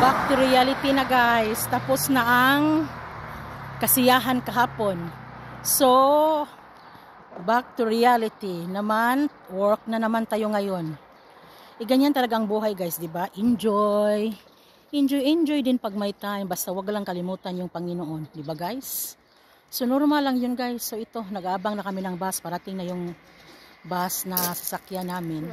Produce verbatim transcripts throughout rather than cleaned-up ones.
Back to reality na guys. Tapos na ang kasiyahan kahapon. So, back to reality naman. Work na naman tayo ngayon. E ganyan talaga ang buhay guys, di ba? Enjoy. Enjoy, enjoy din pag may time. Basta wag lang kalimutan yung Panginoon. Di ba guys? So, normal lang yun guys. So, ito, nag-aabang na kami ng bus. Parating na yung bus na sasakyan namin.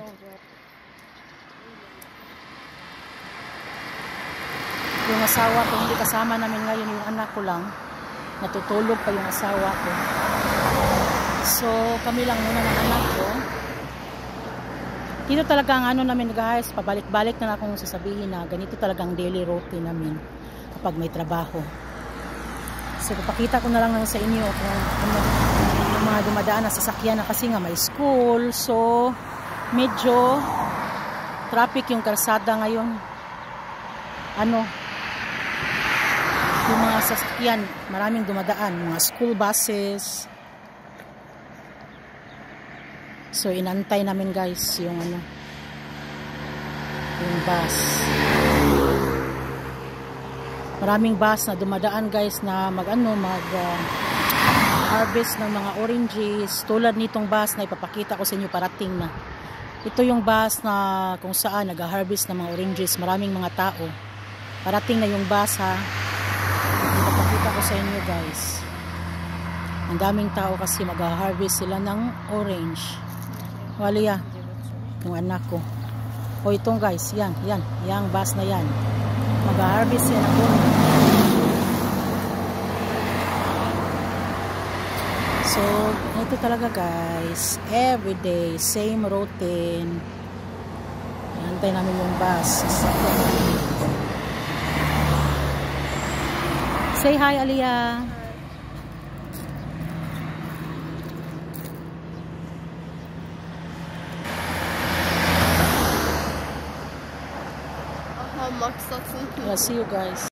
Yung asawa ko, hindi kasama namin ngayon, yung anak ko lang. Natutulog pa yung asawa ko. So, kami lang muna ng anak ko. Dito talaga ang ano namin guys, pabalik-balik na akong sasabihin na ganito talagang daily routine namin kapag may trabaho. So, papakita ko na lang sa inyo kung ano, yung mga dumadaan na sasakyan na kasi nga may school. So, medyo traffic yung kalsada ngayon. Ano, yung mga sasakyan, maraming dumadaan, mga school buses. So, inantay namin guys yung ano, yung bus. Maraming bus na dumadaan guys na mag ano, mag uh, harvest ng mga oranges. Tulad nitong bus na ipapakita ko sa inyo, parating na. Ito yung bus na kung saan nag-harvest ng mga oranges. Maraming mga tao. Parating na yung bus ha. Ipapakita ko sa inyo guys. Ang daming tao kasi mag-harvest sila ng orange. Wali ya, yung anak ko. O itong guys, yan, yan, yung bus na yan. Mag-harvest yan ng orange. So, ito talaga guys. Everyday, same routine. Hantay namin yung bus. Say hi, Aliyah. Aha, Max, that's Yeah, see you guys.